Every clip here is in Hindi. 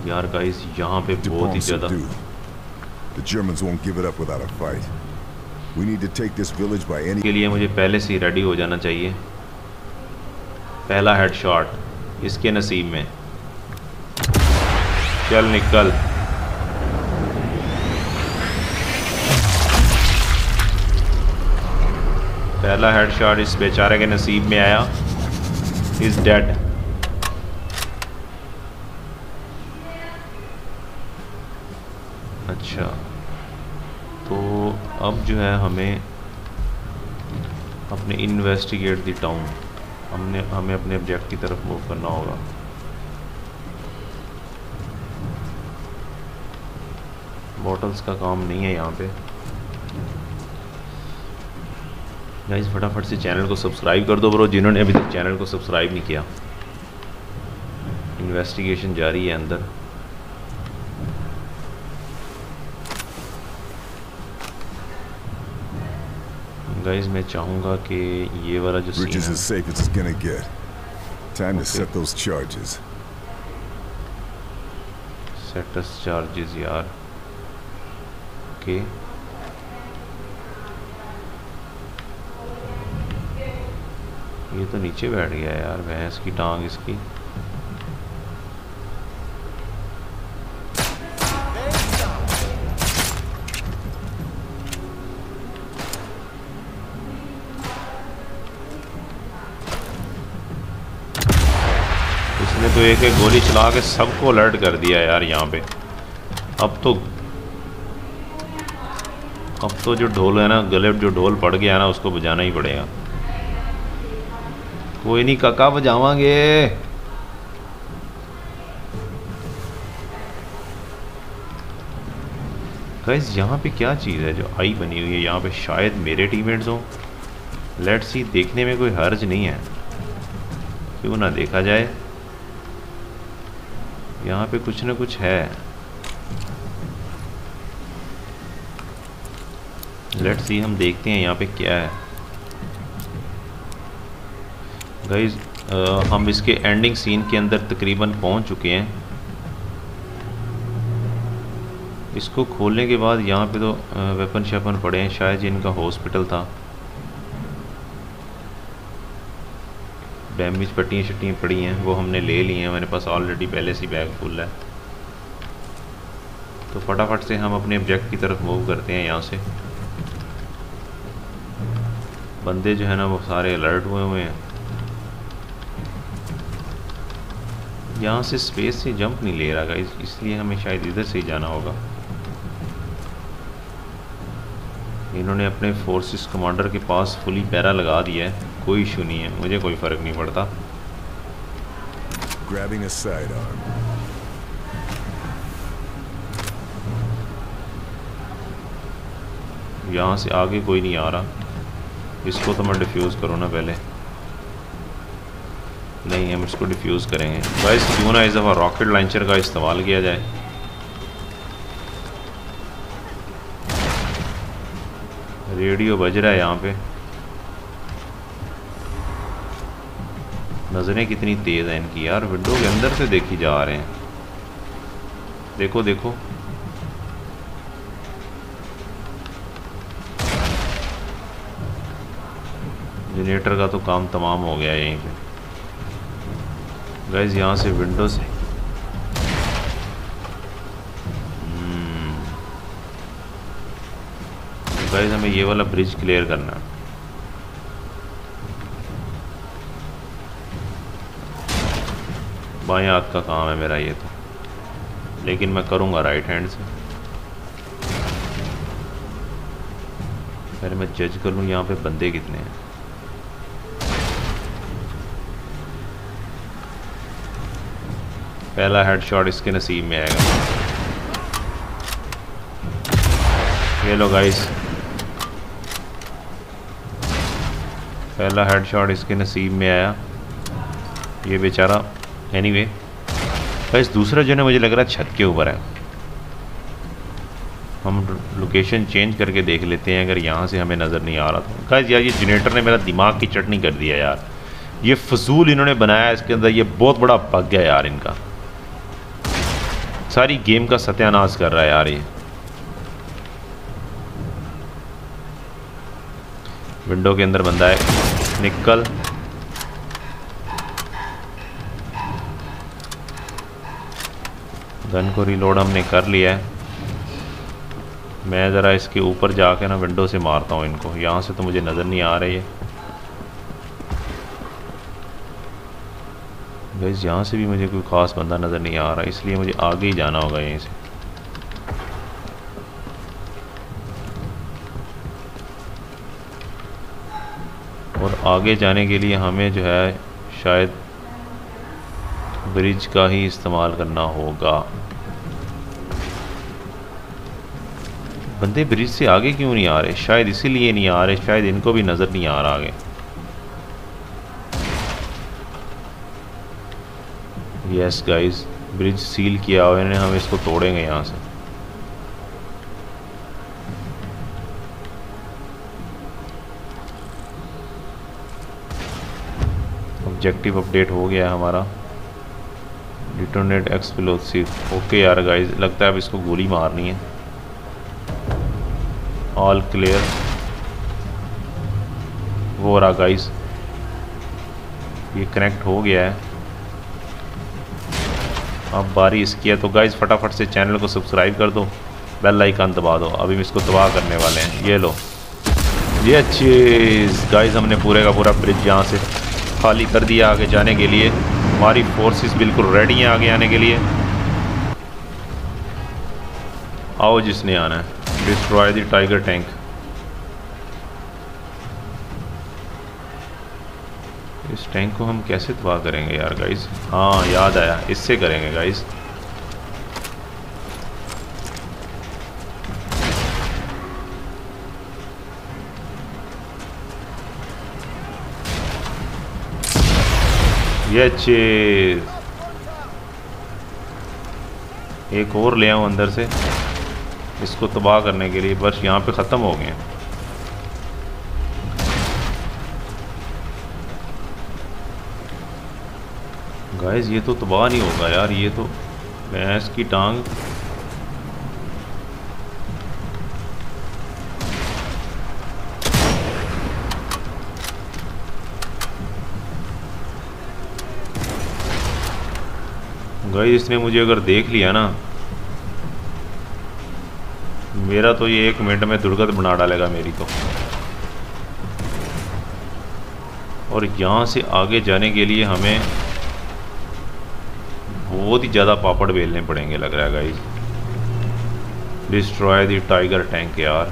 यार गाइस यहाँ पे बहुत ही ज़्यादा The Germans won't give it up without a fight. We need to take this village by any के लिए मुझे पहले से ही रेडी हो जाना चाहिए। पहला हेडशॉट इसके नसीब में। चल निकल। पहला हेडशॉट इस बेचारे के नसीब में आया। Is dead. अच्छा तो अब जो है हमें अपने इन्वेस्टिगेट द टाउन हमें अपने ऑब्जेक्ट की तरफ मूव करना होगा। बॉटल्स का काम नहीं है यहाँ पे। गाइस फटाफट से चैनल को सब्सक्राइब कर दो ब्रो, जिन्होंने अभी तक चैनल को सब्सक्राइब नहीं किया। इन्वेस्टिगेशन जारी है अंदर। गाइस मैं चाहूँगा कि ये वाला जो Bridge is as safe as it's gonna get. Time to set those charges. Set us charges यार। ओके ये तो नीचे बैठ गया यार, भैंस की टांग इसकी। इसने तो एक गोली चला के सबको अलर्ट कर दिया यार यहाँ पे। अब तो जो ढोल है ना, गले जो ढोल पड़ गया है ना, उसको बजाना ही पड़ेगा। कोई नहीं काका, बजावांगे। गाइस यहाँ पे क्या चीज़ है जो आई बनी हुई है यहाँ पे? शायद मेरे टीममेट्स हों। लेट्स सी, देखने में कोई हर्ज नहीं है, क्यों ना देखा जाए। यहाँ पे कुछ ना कुछ है। लेट्स सी, हम देखते हैं यहाँ पे क्या है। गाइस हम इसके एंडिंग सीन के अंदर तकरीबन पहुँच चुके हैं। इसको खोलने के बाद यहाँ पे तो वेपन शेपन पड़े हैं, शायद ये इनका हॉस्पिटल था। डैमेज पट्टियाँ शट्टियाँ पड़ी हैं, वो हमने ले ली हैं। मेरे पास ऑलरेडी पहले से बैग फुल है। तो फटाफट से हम अपने ऑब्जेक्ट की तरफ मूव करते हैं। यहाँ से बंदे जो है ना वो सारे अलर्ट हुए हैं। यहाँ से स्पेस से जंप नहीं ले रहा गाइस, इसलिए हमें शायद इधर से ही जाना होगा। इन्होंने अपने फोर्सेस कमांडर के पास फुली पैरा लगा दिया है। कोई इशू नहीं है, मुझे कोई फ़र्क नहीं पड़ता। Grabbing a sidearm. यहाँ से आगे कोई नहीं आ रहा। इसको तो मैं डिफ्यूज़ करूँ ना पहले। नहीं, हम इसको डिफ्यूज़ करेंगे। गाइस क्यों ना इस दफ़ा रॉकेट लॉन्चर का इस्तेमाल किया जाए। रेडियो बज रहा है यहाँ पे। नज़रें कितनी तेज़ हैं इनकी यार, विंडो के अंदर से देखी जा रहे हैं। देखो देखो, जनरेटर का तो काम तमाम हो गया यहीं पे। गाइस यहाँ से विंडो से गाइस हमें ये वाला ब्रिज क्लियर करना है। बाएं हाथ का काम है मेरा ये तो, लेकिन मैं करूँगा राइट हैंड से। पहले मैं जज कर लूँ यहाँ पे बंदे कितने हैं। पहला हेडशॉट इसके नसीब में आएगा। ये लो गाइस, पहला हेडशॉट इसके नसीब में आया। ये बेचारा एनीवे गाइस, दूसरा जो है मुझे लग रहा है छत के ऊपर है। हम लोकेशन चेंज करके देख लेते हैं अगर यहाँ से हमें नज़र नहीं आ रहा था। गाइस यार ये जनरेटर ने मेरा दिमाग की चटनी कर दिया यार। ये फजूल इन्होंने बनाया इसके अंदर, ये बहुत बड़ा बग है यार इनका। सारी गेम का सत्यानाश कर रहा है यार ये। विंडो के अंदर बंदा है, निकल। गन को रिलोड हमने कर लिया है। मैं ज़रा इसके ऊपर जाके ना विंडो से मारता हूँ इनको। यहाँ से तो मुझे नज़र नहीं आ रही है गाइस, यहाँ से भी मुझे कोई ख़ास बंदा नज़र नहीं आ रहा, इसलिए मुझे आगे ही जाना होगा यहीं से। और आगे जाने के लिए हमें जो है शायद ब्रिज का ही इस्तेमाल करना होगा। बंदे ब्रिज से आगे क्यों नहीं आ रहे? शायद इसीलिए नहीं आ रहे, शायद इनको भी नज़र नहीं आ रहा आगे। यस गाइस, ब्रिज सील किया हुआ है, हम इसको तोड़ेंगे यहाँ से। ऑब्जेक्टिव अपडेट हो गया है हमारा। Detonate explosive. ओके यार गाइस, लगता है अब इसको गोली मारनी है। All clear. वो रहा गाइस, ये कनेक्ट हो गया है। अब बारी इसकी है, तो गाइस फटाफट से चैनल को सब्सक्राइब कर दो, बेल आइकन दबा दो। अभी हम इसको तबाह करने वाले हैं। ये लो, ये चीज़ गाइस, हमने पूरे का पूरा ब्रिज यहाँ से खाली कर दिया आगे जाने के लिए। हमारी फोर्सेस बिल्कुल रेडी हैं आगे आने के लिए। आओ जिसने आना है। Destroy the tiger tank. इस टैंक को हम कैसे तबाह करेंगे यार गाइस? हाँ याद आया, इससे करेंगे गाइस। ये चीज एक और ले आऊं अंदर से इसको तबाह करने के लिए। बस यहाँ पे ख़त्म हो गए। गाइस ये तो तबाह नहीं होगा यार, ये तो भैंस की टांग। गाइस इसने मुझे अगर देख लिया ना, मेरा तो ये 1 मिनट में दुर्गत बना डालेगा मेरी तो। और यहाँ से आगे जाने के लिए हमें बहुत ही ज़्यादा पापड़ बेलने पड़ेंगे लग रहा है guys. Destroy the tiger tank यार।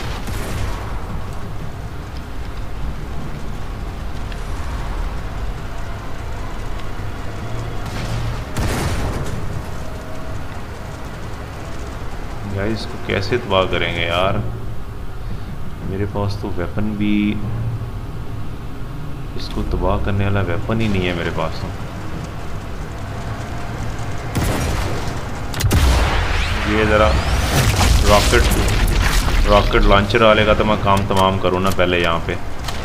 गाइस इसको कैसे तबाह करेंगे यार? मेरे पास तो वेपन भी, इसको तबाह करने वाला वेपन ही नहीं है मेरे पास तो। ये ज़रा रॉकेट लॉन्चर वाले का तो मैं काम तमाम करूँ ना पहले यहाँ पे।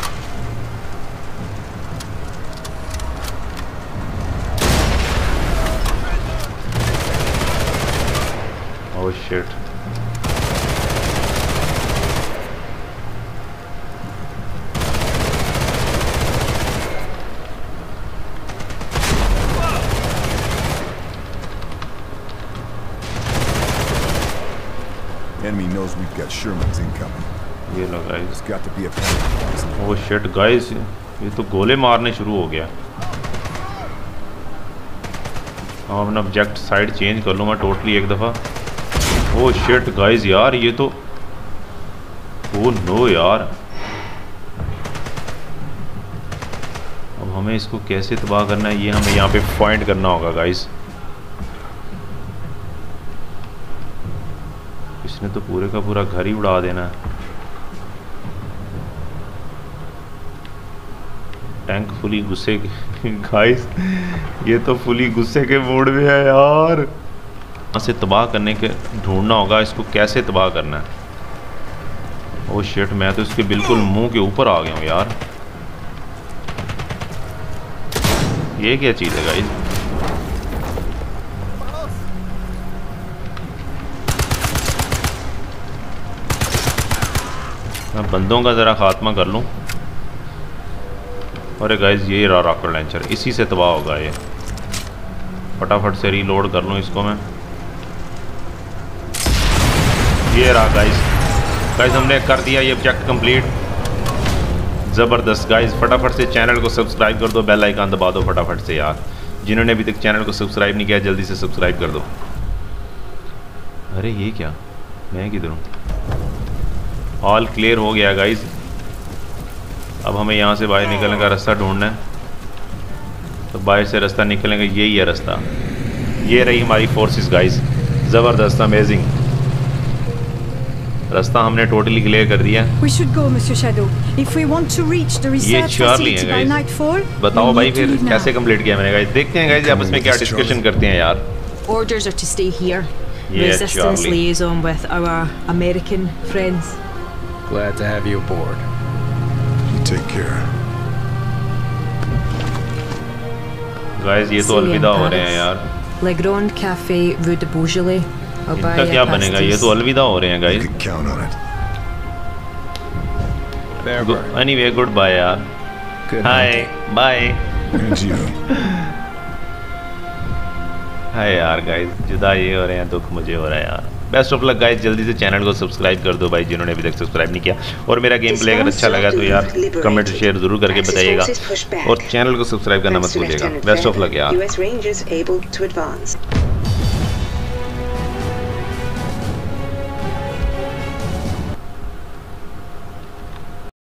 Oh shit. Enemy knows we've got Shermans incoming. ये लो guys. There's got to be a plan. Oh shit guys, ये तो गोले मारने शुरू हो गया। अब अपना ऑब्जेक्ट साइड चेंज कर लूँ मैं टोटली एक दफ़ा। ओह शिट गाइस यार, ये तो ओह नो यार। अब हमें इसको कैसे तबाह करना है, ये हमें यहाँ पे पॉइंट करना होगा गाइस। इसने तो पूरे का पूरा घर ही उड़ा देना है। टैंक फुली गुस्से के गाइस, ये तो फुली गुस्से के मूड में है यार। यहाँ से तबाह करने के ढूंढना होगा इसको, कैसे तबाह करना है। ओह शिट, मैं तो इसके बिल्कुल मुंह के ऊपर आ गया हूँ यार। ये क्या चीज़ है गाइस? मैं बंदों का ज़रा खात्मा कर लूँ। अरे गाइस ये रहा रॉकेट लॉन्चर, इसी से तबाह होगा ये। फटाफट से रीलोड कर लूँ इसको मैं। ये रहा गाइस हमने कर दिया ये ऑब्जेक्ट कंप्लीट। ज़बरदस्त गाइस, फटाफट से चैनल को सब्सक्राइब कर दो, बेल आइकन दबा दो फटाफट से यार। जिन्होंने अभी तक चैनल को सब्सक्राइब नहीं किया जल्दी से सब्सक्राइब कर दो। अरे ये क्या, मैं किधर हूँ? ऑल क्लियर हो गया गाइस। अब हमें यहाँ से बाहर निकलने का रास्ता ढूंढना है। तो बाहर से रास्ता निकलेंगे, यही है रास्ता। ये रही हमारी फोर्सेस गाइस, ज़बरदस्त, अमेजिंग। रास्ता हमने टोटली क्लियर कर दिया। We should go, Monsieur Shadow. If we want to reach the research facility by nightfall, बताओ भाई फिर कैसे कंप्लीट किया मैंने गाइस। देखते हैं गाइस आपस में क्या डिस्कशन करते हैं यार। Orders are to stay here. Resistance liaison with our American friends. Glad to have you aboard. You take care. Guys ये तो अलविदा हो रहे हैं यार। Le Grand Café Rue de Beaujolais. इनका क्या बनेगा, ये तो अलविदा हो रहे हैं गाइस। एनीवे गुड बाय यार। Hi bye. हाय यार गाइस, जुदा ये हो रहे हैं, दुख मुझे हो रहा है यार। बेस्ट ऑफ लक गाइस, जल्दी से चैनल को सब्सक्राइब कर दो भाई जिन्होंने अभी तक सब्सक्राइब नहीं किया। और मेरा गेम प्ले अगर अच्छा लगा तो यार कमेंट शेयर जरूर करके बताइएगा और चैनल को सब्सक्राइब करना मत भूलिएगा। बेस्ट ऑफ लक यार।